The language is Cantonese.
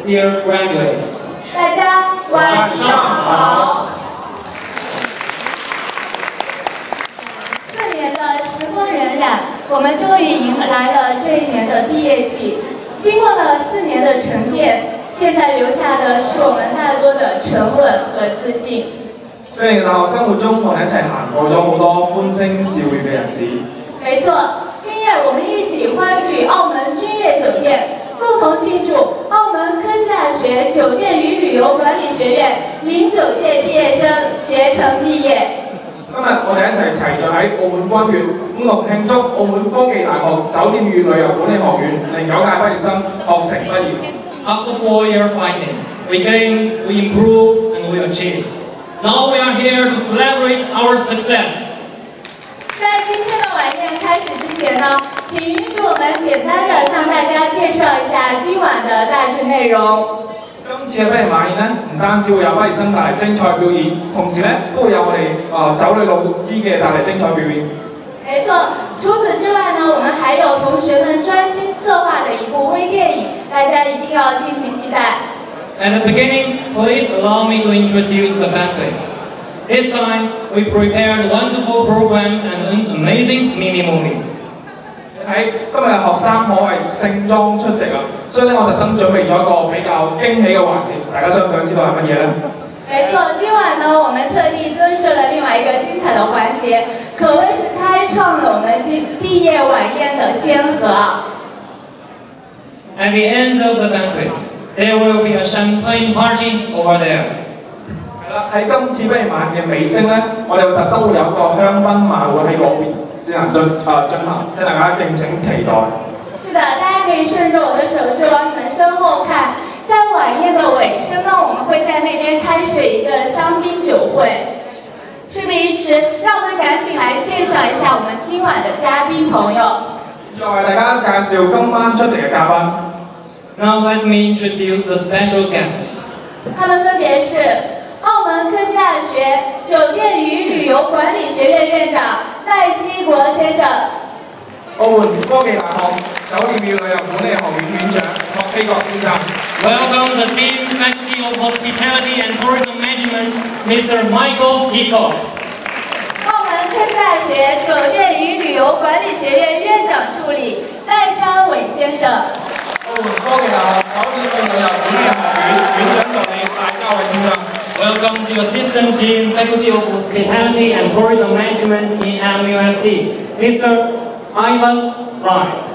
dear graduates. 大家晚上好。4年的时光荏苒，我们终于迎来了这一年的毕业季。经过了4年的沉淀，现在留下的是我们大多的沉稳和自信。 4年大學生活中，我哋一齊行過咗好多歡聲笑語嘅日子。 沒錯，今夜我們一起歡聚澳門君悅酒店，共同慶祝澳門科技大學酒店與旅遊管理學院09屆畢業生學成畢業。 今日我哋一齊齊聚喺澳門君悅，共同慶祝澳門科技大學酒店與旅遊管理學院09屆畢業生學成畢業。 After 4 years fighting, we gained, we improved, and we achieved. Now we are here to celebrate our success. 在今天的晚宴开始之前呢，请允许我们简單地向大家介紹一下今晚的大致內容。 今次嘅畢業晚宴呢，唔單止會有畢業生帶嚟精彩表演，同時呢都會有我哋酒旅老師嘅帶嚟精彩表演。 沒錯，除此之外呢，我們還有同學們專心策劃的一部微電影，大家一定要敬請期待。 At the beginning, please allow me to introduce the banquet. This time, we prepared wonderful programs and an amazing mini-movie. 喺今日學生可謂盛裝出席啊，所以咧我特登準備咗一個比較驚喜嘅環節，大家想唔想知道係乜嘢呢？ 沒錯，今晚呢，我們特地增設了另外一個精彩的環節，可謂是開創了我們畢業晚宴的先河。 At the end of the banquet, there will be a champagne party over there. 係啦，喺今次畢業晚嘅尾聲咧，我哋會特登會有一個香檳晚會喺嗰邊進行，請大家敬請期待。 是的，大家可以順着我的手勢往你們身後看，在晚宴的尾聲呢，我們會在那邊開設一個香檳酒會。事不宜遲，讓我們趕緊來介紹一下我們今晚的嘉賓朋友。 再為大家介紹今晚出席嘅嘉賓。 Now let me introduce the special guests. 他們分別是澳門科技大學酒店與旅遊管理學院院長賴希國先生， 澳門科技大學酒店與旅遊管理學院院長郝希國先生。 Welcome the Dean Faculty of Hospitality and Tourism Management, Mr. Michael Hickok. 澳門科技大學酒店與旅遊管理學院院長助理賴家偉先生。 澳門科技大學酒店與旅遊管理學院院長助理賴家偉先生。 Welcome to Assistant Dean Faculty of Hospitality and Tourism Management in MUSD, Mr. Ivan Rai.